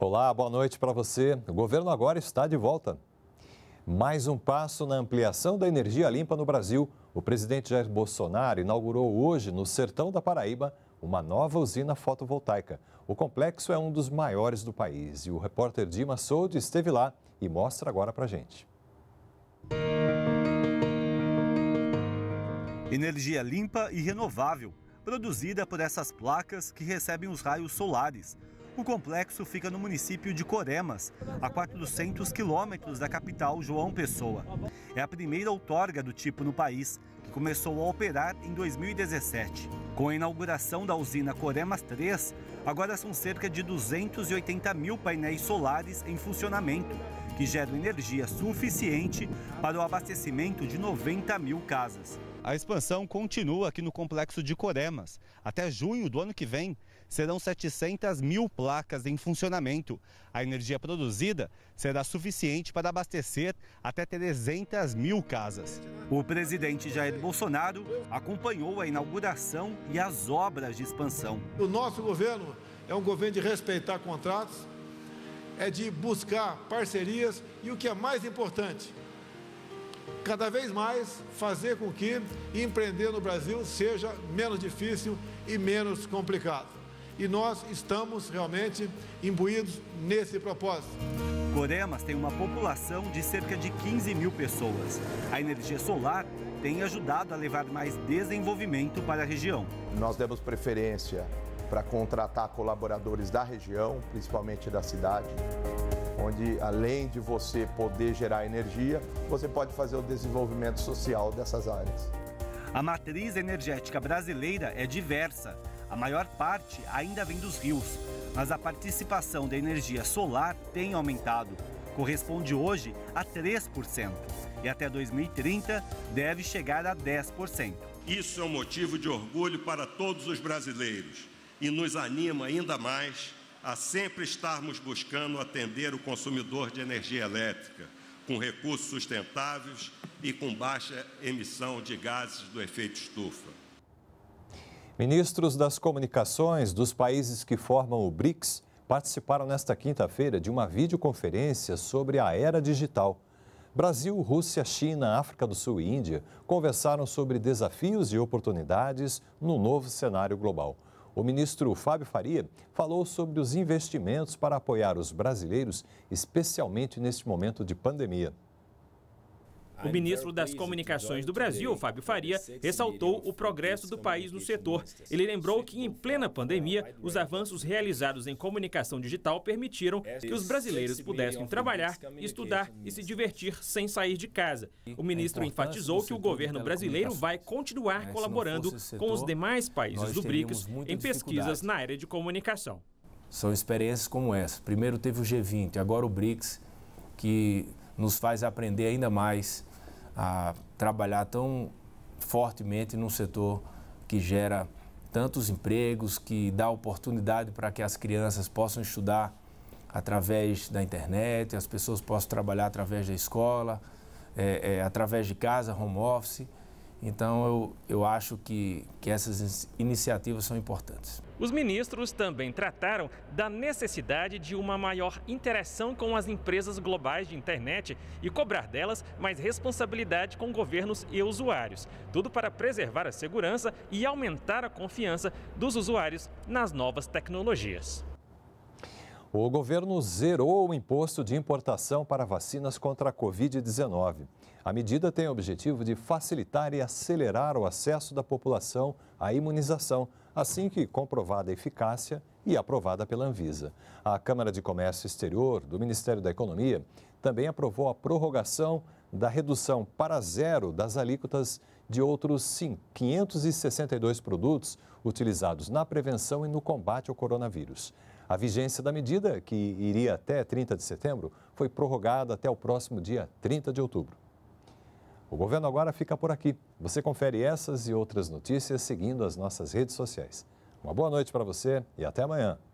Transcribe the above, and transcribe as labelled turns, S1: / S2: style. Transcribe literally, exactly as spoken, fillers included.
S1: Olá, boa noite para você. O governo agora está de volta. Mais um passo na ampliação da energia limpa no Brasil. O presidente Jair Bolsonaro inaugurou hoje, no sertão da Paraíba, uma nova usina fotovoltaica. O complexo é um dos maiores do país e o repórter Dima Soldi esteve lá e mostra agora para a gente.
S2: Energia limpa e renovável, produzida por essas placas que recebem os raios solares. O complexo fica no município de Coremas, a quatrocentos quilômetros da capital João Pessoa. É a primeira outorga do tipo no país, que começou a operar em dois mil e dezessete. Com a inauguração da usina Coremas três, agora são cerca de duzentos e oitenta mil painéis solares em funcionamento, que geram energia suficiente para o abastecimento de noventa mil casas. A expansão continua aqui no complexo de Coremas. Até junho do ano que vem, serão setecentas mil placas em funcionamento. A energia produzida será suficiente para abastecer até trezentas mil casas. O presidente Jair Bolsonaro acompanhou a inauguração e as obras de expansão.
S3: O nosso governo é um governo de respeitar contratos, é de buscar parcerias e, o que é mais importante, cada vez mais fazer com que empreender no Brasil seja menos difícil e menos complicado. E nós estamos realmente imbuídos nesse propósito.
S2: Coremas tem uma população de cerca de quinze mil pessoas. A energia solar tem ajudado a levar mais desenvolvimento para a região.
S4: Nós demos preferência para contratar colaboradores da região, principalmente da cidade, onde além de você poder gerar energia, você pode fazer o desenvolvimento social dessas áreas.
S2: A matriz energética brasileira é diversa. A maior parte ainda vem dos rios, mas a participação da energia solar tem aumentado. Corresponde hoje a três por cento e até dois mil e trinta deve chegar a dez por cento.
S5: Isso é um motivo de orgulho para todos os brasileiros e nos anima ainda mais a sempre estarmos buscando atender o consumidor de energia elétrica com recursos sustentáveis e com baixa emissão de gases do efeito estufa.
S1: Ministros das comunicações dos países que formam o BRICS participaram nesta quinta-feira de uma videoconferência sobre a era digital. Brasil, Rússia, China, África do Sul e Índia conversaram sobre desafios e oportunidades no novo cenário global. O ministro Fábio Faria falou sobre os investimentos para apoiar os brasileiros, especialmente neste momento de pandemia.
S6: O ministro das Comunicações do Brasil, Fábio Faria, ressaltou o progresso do país no setor. Ele lembrou que, em plena pandemia, os avanços realizados em comunicação digital permitiram que os brasileiros pudessem trabalhar, estudar e se divertir sem sair de casa. O ministro enfatizou que o governo brasileiro vai continuar colaborando com os demais países do BRICS em pesquisas na área de comunicação.
S7: São experiências como essa. Primeiro teve o G vinte, agora o BRICS, que nos faz aprender ainda mais a trabalhar tão fortemente num setor que gera tantos empregos, que dá oportunidade para que as crianças possam estudar através da internet, as pessoas possam trabalhar através da escola, é, é, através de casa, home office. Então, eu, eu acho que, que essas iniciativas são importantes.
S6: Os ministros também trataram da necessidade de uma maior interação com as empresas globais de internet e cobrar delas mais responsabilidade com governos e usuários. Tudo para preservar a segurança e aumentar a confiança dos usuários nas novas tecnologias.
S1: O governo zerou o imposto de importação para vacinas contra a covid dezenove. A medida tem o objetivo de facilitar e acelerar o acesso da população à imunização, assim que comprovada a eficácia e aprovada pela Anvisa. A Câmara de Comércio Exterior do Ministério da Economia também aprovou a prorrogação da redução para zero das alíquotas de outros quinhentos e sessenta e dois produtos utilizados na prevenção e no combate ao coronavírus. A vigência da medida, que iria até trinta de setembro, foi prorrogada até o próximo dia trinta de outubro. O governo agora fica por aqui. Você confere essas e outras notícias seguindo as nossas redes sociais. Uma boa noite para você e até amanhã.